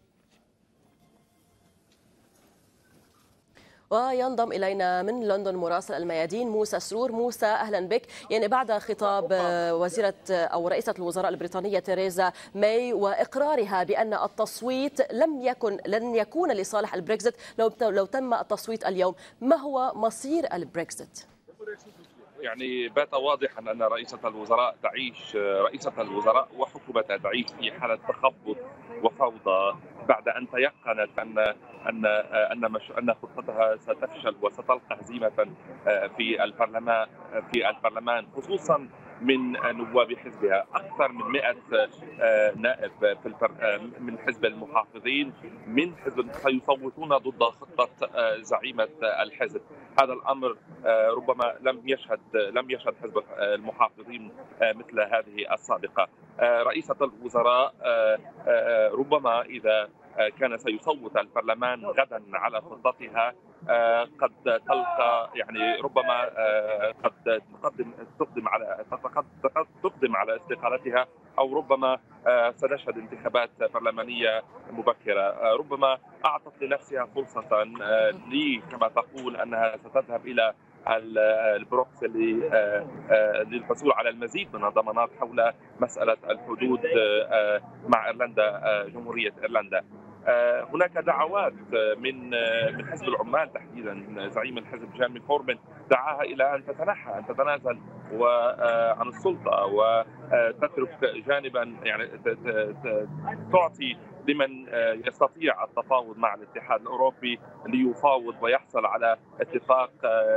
[SPEAKER 1] وينضم إلينا من لندن مراسل الميادين موسى سرور. موسى أهلا بك. يعني بعد خطاب وزيرة أو رئيسة الوزراء البريطانية تيريزا ماي وإقرارها بأن التصويت لم يكن لن يكون لصالح البريكزيت لو لو تم التصويت اليوم، ما هو مصير البريكزيت؟
[SPEAKER 22] يعني بات واضحا أن رئيسة الوزراء تعيش رئيسة الوزراء وحكومتها تعيش في حالة تخبط وفوضى بعد أن تيقنت أن أن أن مش أن خطتها ستفشل وستلقى هزيمة في البرلمان في البرلمان خصوصا من نواب حزبها. أكثر من مئة نائب في البر... من حزب المحافظين من حزب سيصوتون ضد خطة زعيمة الحزب. هذا الأمر ربما لم يشهد لم يشهد حزب المحافظين مثل هذه السابقة. رئيسة الوزراء ربما إذا كان سيصوت البرلمان غدا على خطتها قد تلقى يعني ربما قد تقدم تقدم على قد تقدم على استقالتها، او ربما سنشهد انتخابات برلمانيه مبكره. ربما اعطت لنفسها فرصه لي كما تقول انها ستذهب الى البروكس للحصول على المزيد من الضمانات حول مساله الحدود مع ايرلندا، جمهوريه ايرلندا. هناك دعوات من من حزب العمال تحديدا، زعيم الحزب جيرمي كوربين دعاها الى ان تتنحى ان تتنازل عن السلطه وتترك جانبا يعني تعطي لمن يستطيع التفاوض مع الاتحاد الاوروبي ليفاوض ويحصل على اتفاق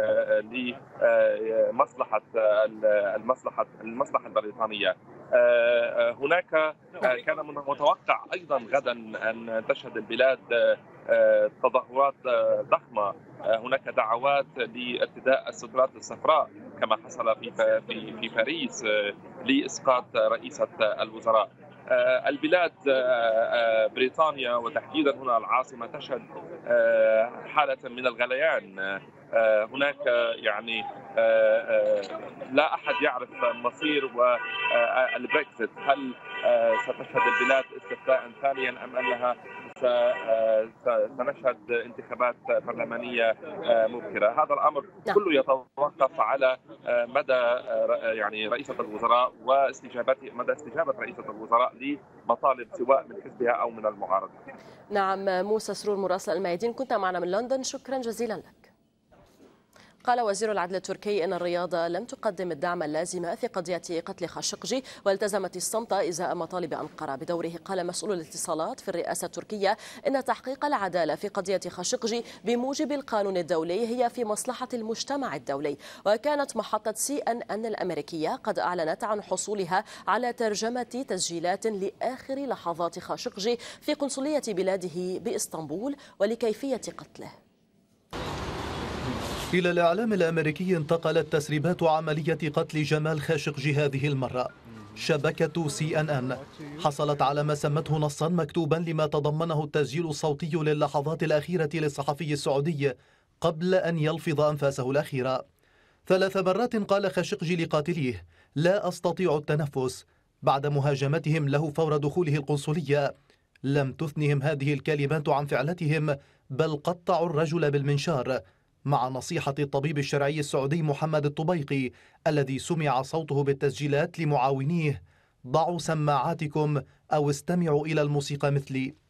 [SPEAKER 22] لمصلحه المصلحه المصلحه البريطانيه. هناك كان من المتوقع ايضا غدا ان تشهد البلاد تظاهرات ضخمه. هناك دعوات لارتداء السترات الصفراء كما حصل في في في باريس لاسقاط رئيسة الوزراء. البلاد بريطانيا وتحديدا هنا العاصمة تشهد حالة من الغليان. هناك يعني لا أحد يعرف مصير والبريكزيت، هل ستشهد البلاد استفتاء ثانيا أم أنها سنشهد انتخابات برلمانية مبكرة. هذا الأمر كله يتوقف على مدى يعني رئيسة الوزراء واستجابته مدى استجابة رئيسة الوزراء لمطالب سواء من حزبها أو من المعارضة.
[SPEAKER 1] نعم، موسى سرور مراسل الميادين كنت معنا من لندن، شكرا جزيلا لك. قال وزير العدل التركي أن الرياض لم تقدم الدعم اللازم في قضية قتل خاشقجي والتزمت الصمت إزاء مطالب أنقرة. بدوره قال مسؤول الاتصالات في الرئاسة التركية إن تحقيق العدالة في قضية خاشقجي بموجب القانون الدولي هي في مصلحة المجتمع الدولي. وكانت محطة سي أن أن الأمريكية قد أعلنت عن حصولها على ترجمة تسجيلات لآخر لحظات خاشقجي في قنصلية بلاده بإسطنبول ولكيفية قتله.
[SPEAKER 23] إلى الإعلام الأمريكي انتقلت تسريبات عملية قتل جمال خاشقجي هذه المرة. شبكة سي أن أن حصلت على ما سمته نصا مكتوبا لما تضمنه التسجيل الصوتي للحظات الأخيرة للصحفي السعودي قبل أن يلفظ أنفاسه الأخيرة. ثلاث مرات قال خاشقجي لقاتليه: لا أستطيع التنفس، بعد مهاجمتهم له فور دخوله القنصلية. لم تثنهم هذه الكلمات عن فعلتهم، بل قطعوا الرجل بالمنشار، مع نصيحة الطبيب الشرعي السعودي محمد الطبيقي الذي سمع صوته بالتسجيلات لمعاونيه: ضعوا سماعاتكم أو استمعوا إلى الموسيقى مثلي.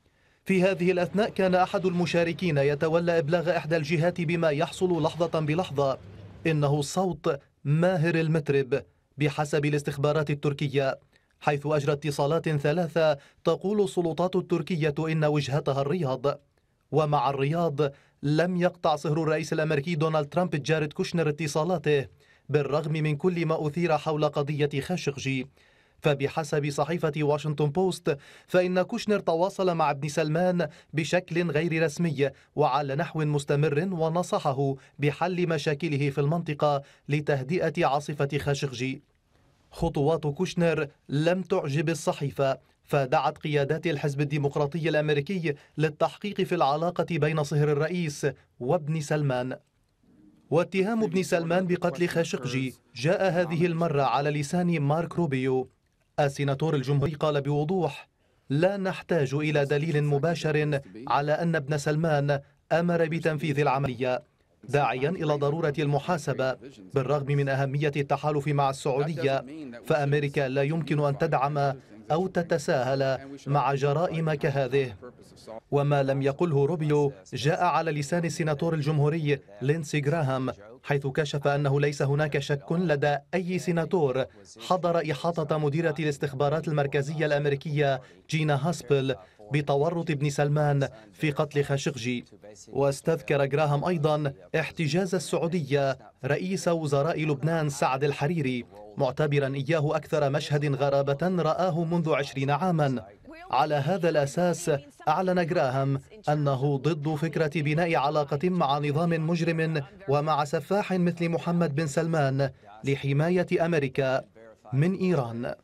[SPEAKER 23] في هذه الأثناء كان أحد المشاركين يتولى إبلاغ إحدى الجهات بما يحصل لحظة بلحظة. إنه صوت ماهر المترب بحسب الاستخبارات التركية، حيث أجرى اتصالات ثلاثة تقول السلطات التركية إن وجهتها الرياض. ومع الرياض لم يقطع صهر الرئيس الأمريكي دونالد ترامب جاريد كوشنر اتصالاته بالرغم من كل ما أثير حول قضية خاشقجي. فبحسب صحيفة واشنطن بوست فإن كوشنر تواصل مع ابن سلمان بشكل غير رسمي وعلى نحو مستمر ونصحه بحل مشاكله في المنطقة لتهدئة عاصفة خاشقجي. خطوات كوشنر لم تعجب الصحيفة، فدعت قيادات الحزب الديمقراطي الأمريكي للتحقيق في العلاقة بين صهر الرئيس وابن سلمان. واتهام ابن سلمان بقتل خاشقجي جاء هذه المرة على لسان مارك روبيو. السيناتور الجمهوري قال بوضوح: لا نحتاج إلى دليل مباشر على أن ابن سلمان أمر بتنفيذ العملية، داعيا إلى ضرورة المحاسبة. بالرغم من أهمية التحالف مع السعودية، فأمريكا لا يمكن أن تدعم أو تتساهل مع جرائم كهذه. وما لم يقله روبيو جاء على لسان السيناتور الجمهوري لينسي جراهام، حيث كشف أنه ليس هناك شك لدى أي سيناتور حضر إحاطة مديرة الاستخبارات المركزية الأمريكية جينا هاسبل بتورط ابن سلمان في قتل خاشقجي. واستذكر جراهام أيضا احتجاز السعودية رئيس وزراء لبنان سعد الحريري، معتبرا إياه أكثر مشهد غرابة رآه منذ عشرين عاما. على هذا الأساس أعلن جراهام أنه ضد فكرة بناء علاقة مع نظام مجرم ومع سفاح مثل محمد بن سلمان لحماية أمريكا من إيران.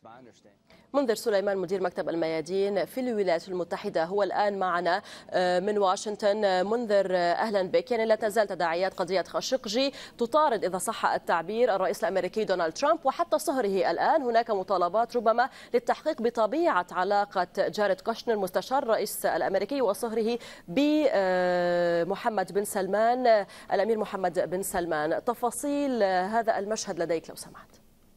[SPEAKER 1] منذر سليمان مدير مكتب الميادين في الولايات المتحدة هو الآن معنا من واشنطن. منذر أهلا بك. يعني لا تزال تداعيات قضية خاشقجي تطارد إذا صح التعبير الرئيس الأمريكي دونالد ترامب، وحتى صهره الآن هناك مطالبات ربما للتحقيق بطبيعة علاقة جاريد كوشنر مستشار الرئيس الأمريكي وصهره بمحمد بن سلمان الأمير محمد بن سلمان. تفاصيل هذا المشهد لديك لو سمحت.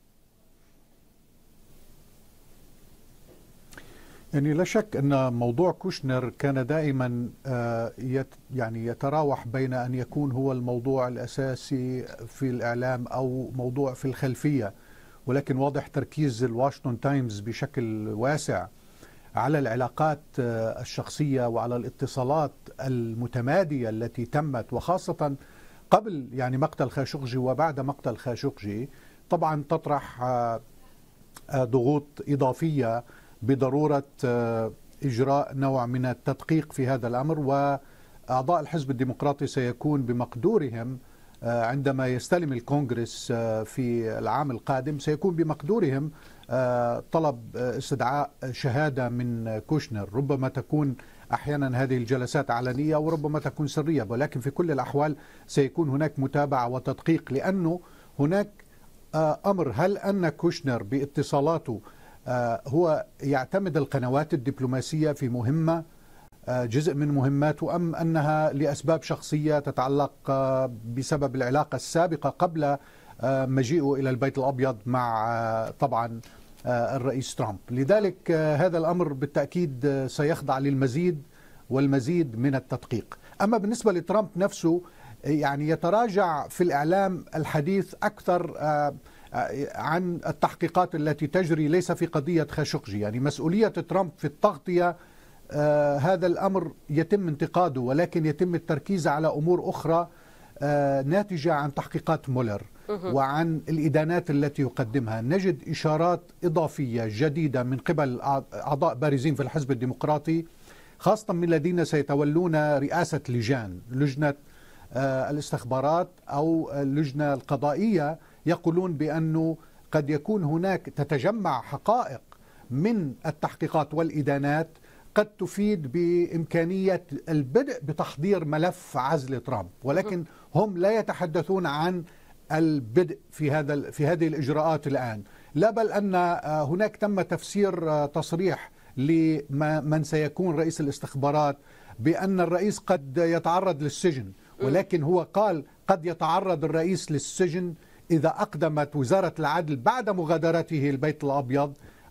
[SPEAKER 4] يعني لا شك أن موضوع كوشنر كان دائما يعني يتراوح بين أن يكون هو الموضوع الأساسي في الإعلام أو موضوع في الخلفية، ولكن واضح تركيز الواشنطن تايمز بشكل واسع على العلاقات الشخصية وعلى الاتصالات المتمادية التي تمت، وخاصة قبل يعني مقتل خاشقجي وبعد مقتل خاشقجي. طبعا تطرح ضغوط إضافية بضرورة إجراء نوع من التدقيق في هذا الأمر، وأعضاء الحزب الديمقراطي سيكون بمقدورهم عندما يستلم الكونغرس في العام القادم سيكون بمقدورهم طلب استدعاء شهادة من كوشنر. ربما تكون أحيانا هذه الجلسات علنية وربما تكون سرية، ولكن في كل الأحوال سيكون هناك متابعة وتدقيق، لأنه هناك أمر: هل أن كوشنر باتصالاته هو يعتمد القنوات الدبلوماسية في مهمة جزء من مهماته، أم أنها لأسباب شخصية تتعلق بسبب العلاقة السابقة قبل مجيئه إلى البيت الأبيض مع طبعا الرئيس ترامب؟ لذلك هذا الأمر بالتأكيد سيخضع للمزيد والمزيد من التدقيق. أما بالنسبة لترامب نفسه، يعني يتراجع في الإعلام الحديث أكثر عن التحقيقات التي تجري ليس في قضية خاشقجي. يعني مسؤولية ترامب في التغطية آه هذا الأمر يتم انتقاده، ولكن يتم التركيز على أمور أخرى آه ناتجة عن تحقيقات مولر وعن الإدانات التي يقدمها. نجد إشارات إضافية جديدة من قبل أعضاء بارزين في الحزب الديمقراطي، خاصة من الذين سيتولون رئاسة لجان لجنة آه الاستخبارات أو اللجنة القضائية، يقولون بأنه قد يكون هناك تتجمع حقائق من التحقيقات والإدانات قد تفيد بإمكانية البدء بتحضير ملف عزل ترامب، ولكن هم لا يتحدثون عن البدء في هذا في هذه الإجراءات الآن. لا، بل أن هناك تم تفسير تصريح لمن سيكون رئيس الاستخبارات بأن الرئيس قد يتعرض للسجن، ولكن هو قال قد يتعرض الرئيس للسجن إذا أقدمت وزارة العدل بعد مغادرته البيت الأبيض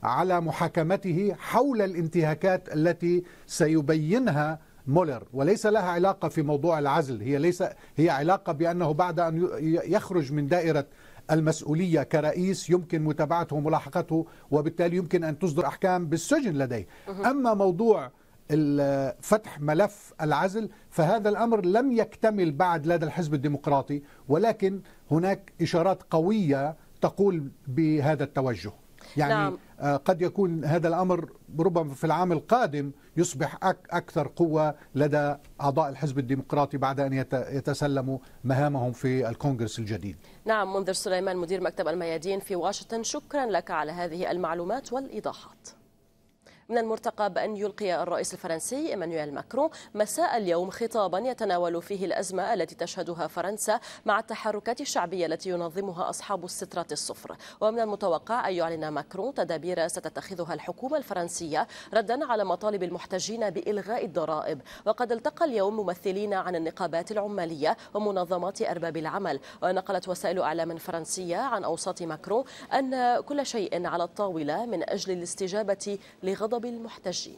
[SPEAKER 4] على محاكمته حول الانتهاكات التي سيبينها مولر، وليس لها علاقة في موضوع العزل. هي ليس هي علاقة بأنه بعد أن يخرج من دائرة المسؤولية كرئيس يمكن متابعته وملاحقته، وبالتالي يمكن أن تصدر أحكام بالسجن لديه. أما موضوع فتح ملف العزل فهذا الأمر لم يكتمل بعد لدى الحزب الديمقراطي، ولكن هناك إشارات قوية تقول بهذا التوجه. يعني نعم. قد يكون هذا الأمر ربما في العام القادم يصبح أكثر قوة لدى أعضاء الحزب الديمقراطي بعد أن يتسلموا مهامهم في الكونغرس الجديد.
[SPEAKER 1] نعم، منذر سليمان مدير مكتب الميادين في واشنطن، شكرا لك على هذه المعلومات والإيضاحات. من المرتقب أن يلقي الرئيس الفرنسي إيمانويل ماكرون مساء اليوم خطابا يتناول فيه الأزمة التي تشهدها فرنسا مع التحركات الشعبية التي ينظمها أصحاب السترات الصفر. ومن المتوقع أن يعلن ماكرون تدابير ستتخذها الحكومة الفرنسية ردا على مطالب المحتجين بإلغاء الضرائب. وقد التقى اليوم ممثلين عن النقابات العمالية ومنظمات أرباب العمل. ونقلت وسائل إعلام فرنسية عن أوساط ماكرون أن كل شيء على الطاولة من أجل الاستجابة لغضب المحتجين.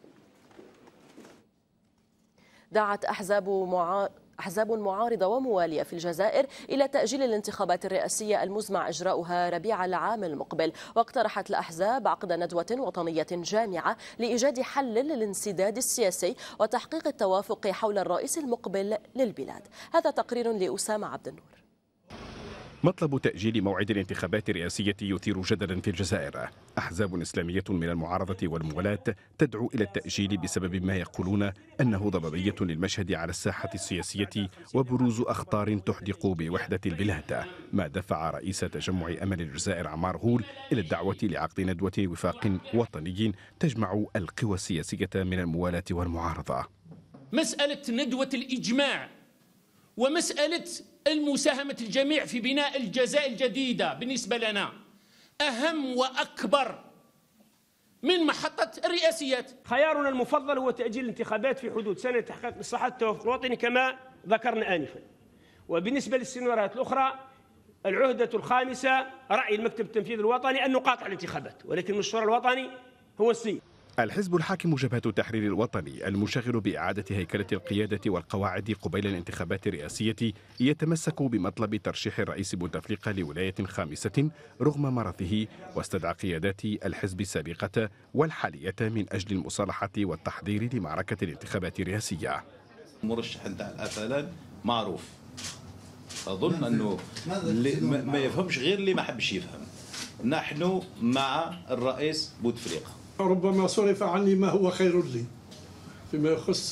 [SPEAKER 1] دعت أحزاب معا... أحزاب معارضة وموالية في الجزائر إلى تأجيل الانتخابات الرئاسية المزمع إجراؤها ربيع العام المقبل. واقترحت الأحزاب عقد ندوة وطنية جامعة لإيجاد حل للانسداد السياسي وتحقيق التوافق حول الرئيس المقبل للبلاد. هذا تقرير لأسامة عبد النور.
[SPEAKER 3] مطلب تأجيل موعد الانتخابات الرئاسية يثير جدلا في الجزائر. أحزاب إسلامية من المعارضة والموالاة تدعو إلى التأجيل بسبب ما يقولون أنه ضبابية للمشهد على الساحة السياسية وبروز أخطار تحدق بوحدة البلاد، ما دفع رئيس تجمع أمل الجزائر عمار غول إلى الدعوة لعقد ندوة وفاق وطني تجمع القوى السياسية من الموالاة والمعارضة.
[SPEAKER 5] مسألة ندوة الإجماع ومسألة المساهمة الجميع في بناء الجزائر الجديدة بالنسبة لنا أهم وأكبر من محطة الرئاسيات.
[SPEAKER 6] خيارنا المفضل هو تأجيل الانتخابات في حدود سنة لتحقيق مصلحة التوافق الوطني كما ذكرنا آنفا. وبالنسبة للسيناريوهات الأخرى العهدة الخامسة رأي المكتب التنفيذي الوطني أن نقاطع الانتخابات، ولكن المشروع الوطني هو السيد.
[SPEAKER 3] الحزب الحاكم جبهة التحرير الوطني المشغل بإعادة هيكلة القيادة والقواعد قبيل الانتخابات الرئاسية يتمسك بمطلب ترشيح الرئيس بوتفليقة لولاية خامسة رغم مرضه، واستدعى قيادات الحزب السابقة والحالية من أجل المصالحة والتحضير لمعركة الانتخابات الرئاسية.
[SPEAKER 24] مرشح نتاع الأفلان معروف، أظن أنه ما يفهمش غير اللي ما حبش يفهم. نحن مع الرئيس بوتفليقة.
[SPEAKER 25] ربما صرف عني ما هو خير لي فيما يخص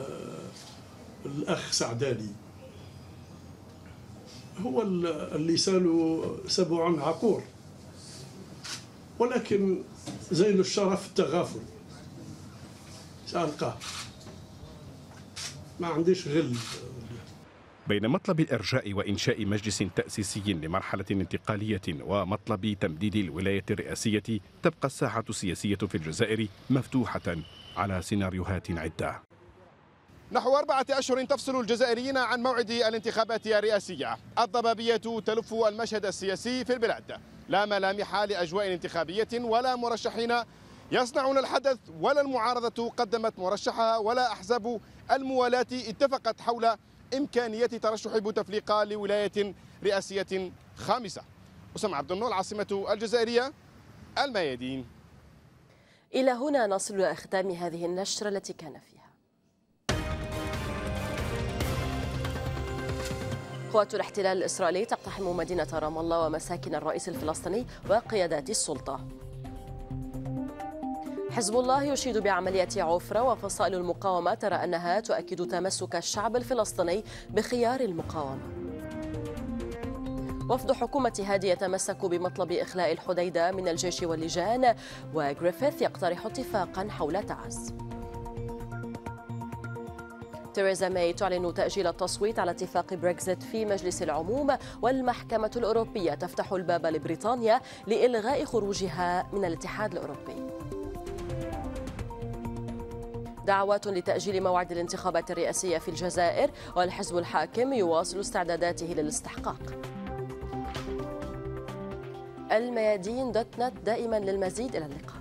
[SPEAKER 25] الأخ سعداني. هو اللسان سبع عقور، ولكن زين الشرف التغافل. سألقاه، ما عنديش غل.
[SPEAKER 3] بين مطلب الإرجاء وإنشاء مجلس تأسيسي لمرحلة انتقالية ومطلب تمديد الولاية الرئاسية تبقى الساحة السياسية في الجزائر مفتوحة على سيناريوهات عدة.
[SPEAKER 26] نحو أربعة أشهر تفصل الجزائريين عن موعد الانتخابات الرئاسية. الضبابية تلف المشهد السياسي في البلاد، لا ملامح لأجواء انتخابية ولا مرشحين يصنعون الحدث، ولا المعارضة قدمت مرشحها ولا أحزاب الموالاة اتفقت حول إمكانية ترشح بوتفليقة لولاية رئاسية خامسة. أسامة عبد النور، العاصمة الجزائرية، الميادين.
[SPEAKER 1] إلى هنا نصل إلى ختام هذه النشرة التي كان فيها. قوات الاحتلال الإسرائيلي تقتحم مدينة رام الله ومساكن الرئيس الفلسطيني وقيادات السلطة. حزب الله يشيد بعملية عفرة، وفصائل المقاومة ترى أنها تؤكد تمسك الشعب الفلسطيني بخيار المقاومة. وفد حكومة هادي يتمسك بمطلب إخلاء الحديدة من الجيش واللجان، وغريفيث يقترح اتفاقا حول تعز. تيريزا ماي تعلن تأجيل التصويت على اتفاق بريكزيت في مجلس العموم، والمحكمة الأوروبية تفتح الباب لبريطانيا لإلغاء خروجها من الاتحاد الأوروبي. دعوات لتأجيل موعد الانتخابات الرئاسية في الجزائر، والحزب الحاكم يواصل استعداداته للاستحقاق. الميادين دوت نت دائما للمزيد. إلى اللقاء.